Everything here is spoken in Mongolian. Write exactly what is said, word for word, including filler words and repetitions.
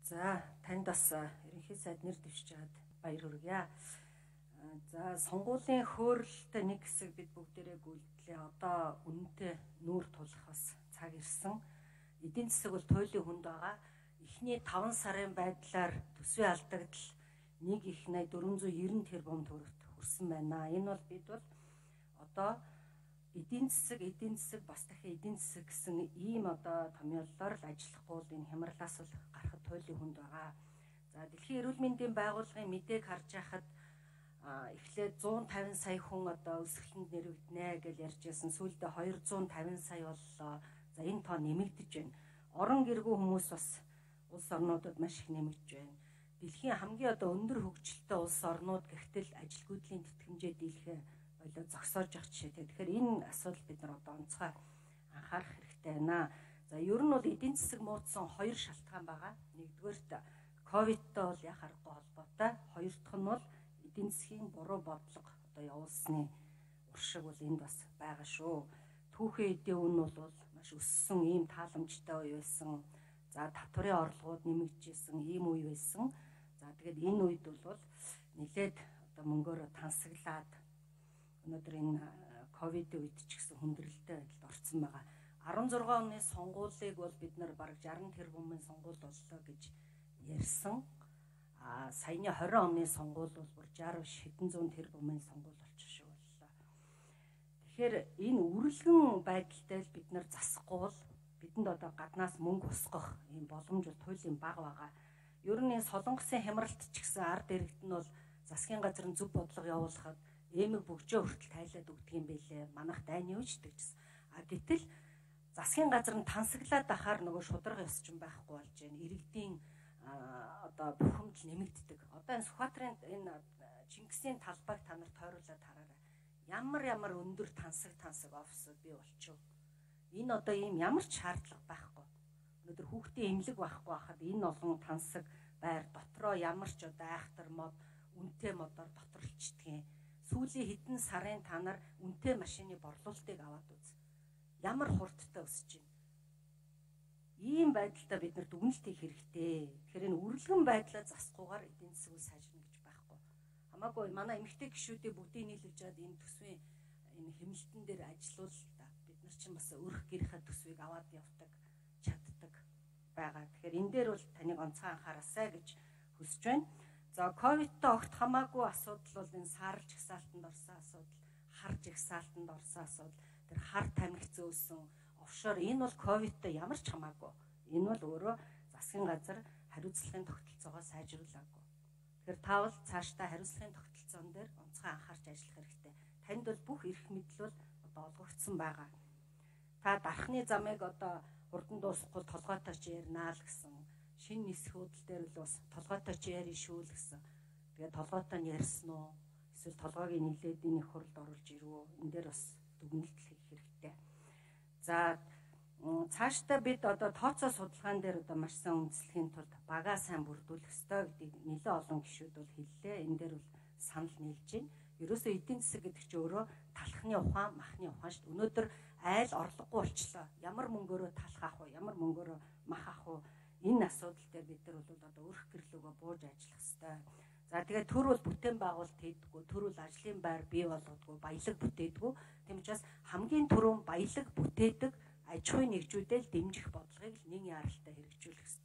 За танд бас ерөнхий сайд нэр дэвшиж чад баяр хүргье. За сонгуулийн хөөрөлт нэг хэсэг бид бүгдээрээ гүйдлээ. Одоо үнэнтэй нүүр тулах бас цаг ирсэн. Эдийн засаг бол туйлын хүнд байгаа. Эхний таван сарын байдлаар төсвийн алдагдал нэг их найд дөрвөн зуун найман тэрбум төгрөгт хүрсэн байна. Энэ бол бид бол одоо эдийн засаг, эдийн засаг бас дахин эдийн засаг гэсэн ийм одоо томьёоллоор л ажиллахгүй бол энэ хямралаас л гарахад туйлын хүнд байгаа. За Дэлхийн эрүүл мэндийн байгууллагын мэдээг харж байхад эхлээд зуун тавин сая хүн одоо өсгөлтөнд нэрвэгдэнэ гэж ярьж байсан. Сүүлдээ хоёр зуун тавин сая боллоо. За энэ тоо нэмэгдэж байна. Орон гэргүй хүмүүс бас улс орнуудад маш их нэмэгдэж байна. Дэлхийн хамгийн одоо өндөр хөгжилтэй улс орнууд гэгтэл ажилгүйдлийн тэтгэмжээ дийлхэ болоо зогсоож явах жишээтэй. Тэгэхээр энэ асуудал бид нар одоо онцгой анхаарах хэрэгтэй байна. За ер нь бол эдийн засаг муудсан хоёр шалтгаан байгаа. Нэгдүгээрт ковидтой бол яхаа аргагүй холбоотой. Хоёр дахь нь бол эдийн засгийн буруу бодлого одоо явуулсны уршиг бол энд бас байгаа шүү. Түүхэн эдийн үн бол маш өссөн ийм тааламжтай үе байсан. За татварын орлогууд нэмэгдчихсэн ийм үе байсан. За тэгээд энэ үед бол нэлээд одоо мөнгөөр тансаглаад өнөөдөр энэ ковидын үед ч гэсэн хүндрэлтэй байдалд орсон байгаа. арван зургаан оны сонгуулийг бол бид нар бараг шаран тэрбумын сонгуул боллоо гэж ярьсан. А саяны хорин оны сонгуул бол бүр шарав хэдэн зуун тэрбумын сонгуул болчих шиг боллоо. Тэгэхээр энэ үргэлгэн байдалтай л бид нар засахгүй бол бидэнд одоо гаднаас мөнгө усгах ийм боломж бол туйлын бага байгаа. Ер нь энэ солонгосын хямралт ч гэсэн ард иргэд нь бол засгийн газар нь зөв бодлого явуулахад эмэг бөгжөө хүртэл тайлаад өгдөг юм байлээ. Манайх дайны үждэг гэсэн. А гэтэл засгийн газар нь тансаглаад ахаар нөгөө шударга ёс ч юм байхгүй болж байна. Иргэдийн одоо бухимдал нэмэгддэг. Одоо энэ Сүхбаатарын энэ Чингисийн талбайг та нар тойруулаад хараарай. Ямар ямар өндөр тансаг тансаг офисууд бий болчихов. Энэ одоо ийм ямар ч шаардлага байхгүй. Өнөөдөр хүүхдийн эмнэлэг байхгүй хахад энэ олон тансаг байр дотроо ямар ч одоо айхтар мод үнэтэй модоор доторлчдгийг сүүлийн хэдэн сарын та нар үнэтэй машины борлуулалтыг аваад үз. Ямар хурдтай өсөж байна. Ийм байдалтай бид нар дүгнэлт хийх хэрэгтэй. Тэгэхээр энэ үргэлгэн байдлаа засахгүйгээр эдийн засаг сайжирна гэж байхгүй. Хамаагүй манай эмэгтэй гишүүдээ бүгдийг нийлүүлж чад энэ төсвийн энэ хэмнэлтэн дээр ажиллавал та бид нар чинь бас өрх гэрийнхээ төсвийг аваад явдаг, чаддаг байгаа. Тэгэхээр энэ дээр бол таныг онцгой анхаараасай гэж хүсэж байна. За ковидтой огт хамаагүй асуудал бол энэ саарл жагсаалтанд орсон асуудал, хар жагсаалтанд орсон асуудал, тэр хар тамхи зөөсөн офшор энэ бол ковидтой ямар ч хамаагүй. Энэ бол өөрөө засгийн газар хариуцлагын тогтолцоогоо сайжруулаагүй. Тэгэхээр та бол цаашдаа хариуцлагын тогтолцоон дээр онцгой анхаарч ажиллах хэрэгтэй. Танд бол бүх эрх мэдэл бол одоо олгогдсон байгаа. Та дархны замыг одоо хурдан дуусахгүй толгойтой ч ярина л гэсэн. Шинэ нисэх хуудал дээр л бас толгойтой ч яри шүү л гэсэн. Тэгээ толгойтой нь ярьсан уу? Эсвэл толгойг нийлээд энэ хуралд оруулж ирвөө? Энэ дээр бас дүгнэлт хийх хэрэгтэй. За цаашдаа бид одоо тооцоо судалгаан дээр одоо маш сайн үндэслэхийн тулд багаа сайн бүрдүүлэх ёстой гэдгийг нэлээд олон гишүүд бол хэллээ. Энэ дээр бол санал нийлж байна. Ерөөсөө эдийн засаг гэдэг чинь өөрөө талхны ухаан, махны ухаан шүү дээ. Өнөөдөр айл орлогогүй болчлоо. Ямар мөнгөөрөө талах ах вэ? Ямар мөнгөөрөө мах ах вэ? Энэ асуудал дээр бид нар бол одоо өрх гэрлүүгөө бууж ажиллах ёстой. За тэгээд төр бол бүтээн байгуулалт хийдэггүй, төр бол ажлын байр бий болгодоггүй, баялаг бүтээдэггүй. Тийм учраас хамгийн түрүүн баялаг бүтээдэг аж ахуйн нэгжүүдэл дэмжих бодлогыг л нэгэн яралтай хэрэгжүүлэх